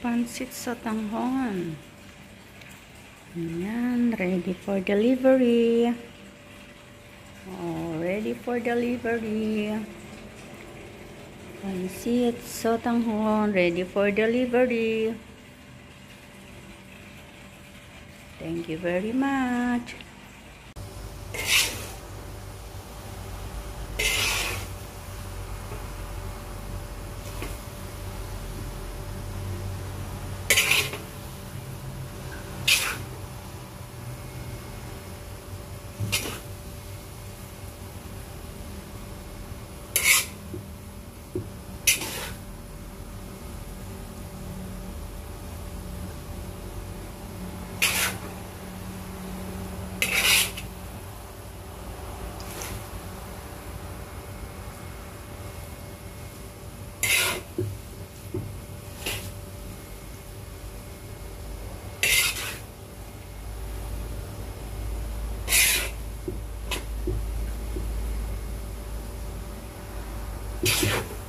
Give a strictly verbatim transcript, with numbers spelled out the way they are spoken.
Pansit sa tanghon. Ayan, ready for delivery. Oh, ready for delivery. Pansit sa tanghon, ready for delivery. Thank you very much. You